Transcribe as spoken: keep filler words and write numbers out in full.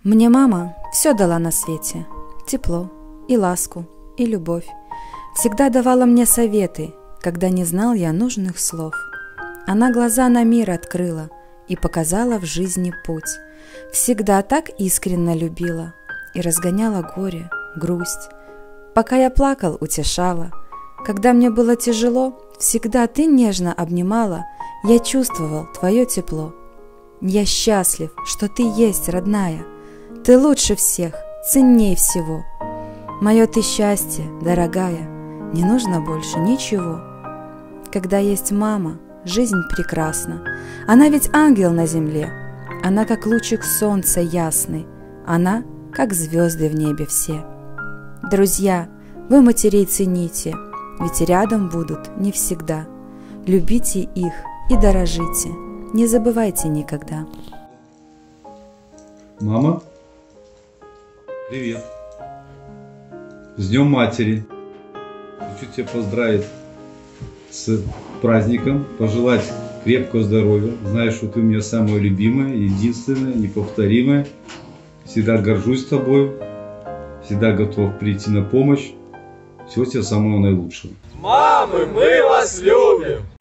Мне мама все дала на свете: тепло и ласку, и любовь. Всегда давала мне советы, когда не знал я нужных слов. Она глаза на мир открыла и показала в жизни путь. Всегда так искренне любила и разгоняла горе, грусть. Пока я плакал, утешала. Когда мне было тяжело, всегда ты нежно обнимала. Я чувствовал твое тепло. Я счастлив, что ты есть, родная. Ты лучше всех, ценней всего. Мое ты счастье, дорогая, не нужно больше ничего. Когда есть мама, жизнь прекрасна. Она ведь ангел на земле. Она как лучик солнца ясный. Она как звезды в небе все. Друзья, вы матерей цените, ведь рядом будут не всегда. Любите их и дорожите, не забывайте никогда. Мама, привет! С Днем Матери! Хочу тебя поздравить с праздником, пожелать крепкого здоровья. Знаю, что ты у меня самая любимая, единственная, неповторимая. Всегда горжусь тобой, всегда готов прийти на помощь. Всего тебе самого наилучшего. Мамы, мы вас любим!